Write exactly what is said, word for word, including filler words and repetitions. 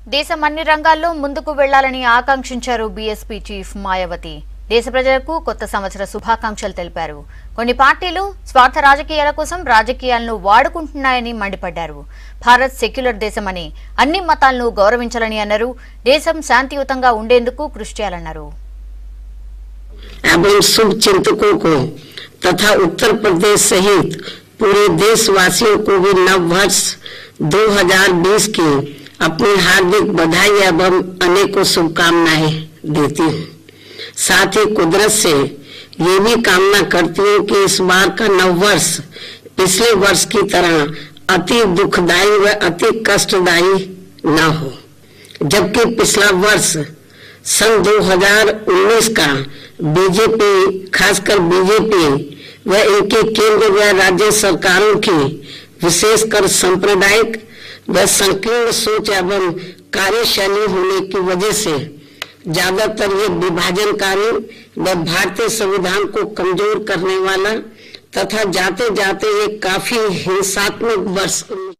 దేశం అన్ని రంగాల్లో ముందుకు వెళ్లాలని ఆకాంక్షించారు బీఎస్పీ చీఫ్ మాయావతి. దేశ ప్రజలకు కొత్త సంవత్సర శుభాకాంక్షలు తెలిపారు. కొన్ని పార్టీలు స్వార్థ రాజకీయాల కోసం రాజకీయాలను వాడుకుంటున్నాయని మండిపడ్డారు. భారత్ సెక్యులర్ దేశమని, అన్ని మతాలను గౌరవించాలని అన్నారు. దేశం శాంతియుతంగా ఉండేందుకు కృషి చేయాలన్నారు. शुभ चिंतकों को तथा उत्तर प्रदेश सहित पूरे देशवासियों को भी नव वर्ष दो हज़ार बीस की अपनी हार्दिक बधाई एवं अनेकों शुभकामनाएं देती हूँ। साथ ही कुदरत से ये भी कामना करती हूँ कि इस बार का नव वर्ष पिछले वर्ष की तरह अति दुखदायी व अति कष्टदायी न हो, जबकि पिछला वर्ष सन दो हज़ार उन्नीस का बीजेपी, खासकर बीजेपी व इनके केंद्र व राज्य सरकारों की विशेषकर सांप्रदायिक व संकीर्ण सोच एवं कार्यशैली होने की वजह से ज्यादातर ये विभाजनकारी व भारतीय संविधान को कमजोर करने वाला तथा जाते जाते ये काफी हिंसात्मक वर्ष